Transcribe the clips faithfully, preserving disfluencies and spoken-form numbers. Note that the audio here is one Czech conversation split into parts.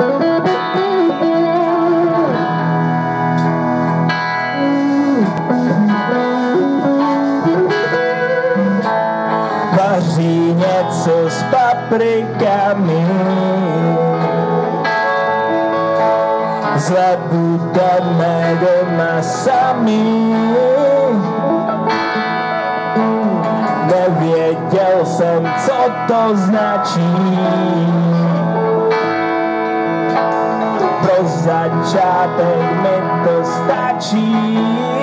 Vaří něco s paprikami, zle budeme doma sami. Nevěděl jsem, co to značí. Pro začátek mi to stačí.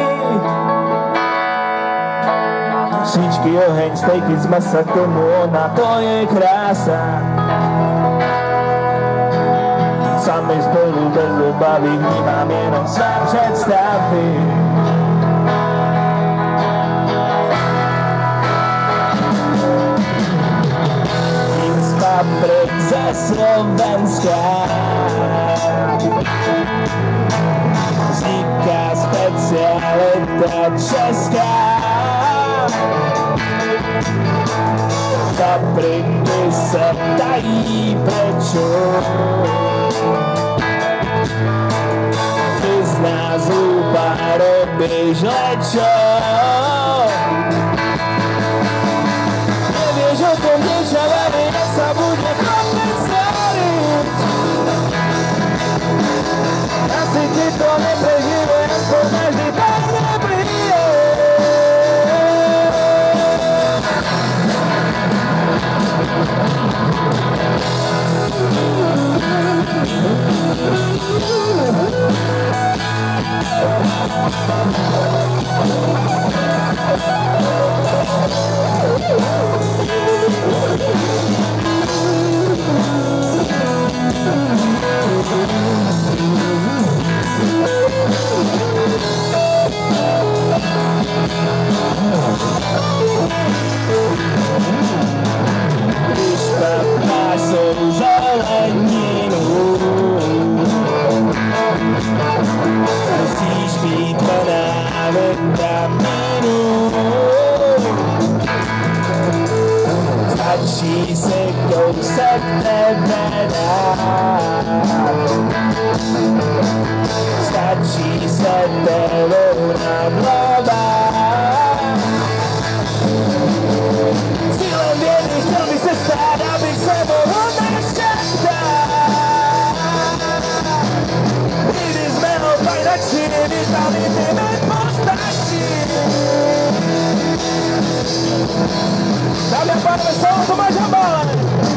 Svíčky, oheň, stejky z masa, k tomu ona, to je krása. Sami spolu bez obavy vnímám jenom své představy. Jím z paprik ze Slovenska vzniká specialita česká. Papriky se tají prečo, ty z nás hlupa robíš lečo. Nevieš o tom, dievča, verejne sa bude chlapec stariť. Asi ti to neprežije, aspoň každý tak neprije. Když papáš svou zeleninu, musíš být plná vitaminu. Stačí si kousek tebe dát, stačí se tebou nadlovat. Cílem vědy chtěl bych se stát, abych se mohl naštěstát. Nikdy z mého fajnačí, vitaminy mi postačí. Dámy a pánové, slovo Tomáš Habálek.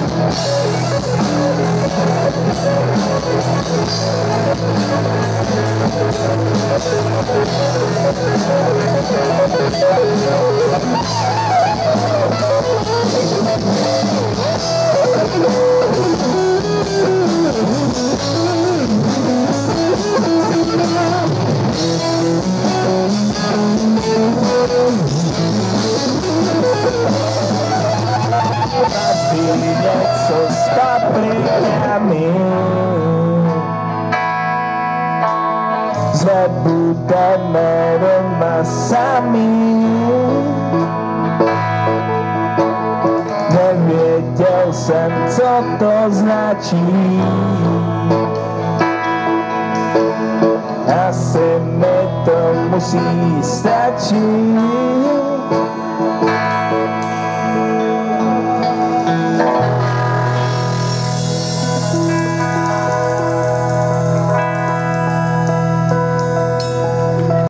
Něco s paprikami, zle budeme doma sami. Nevěděl jsem, co to značí. Asi mi to musí stačit.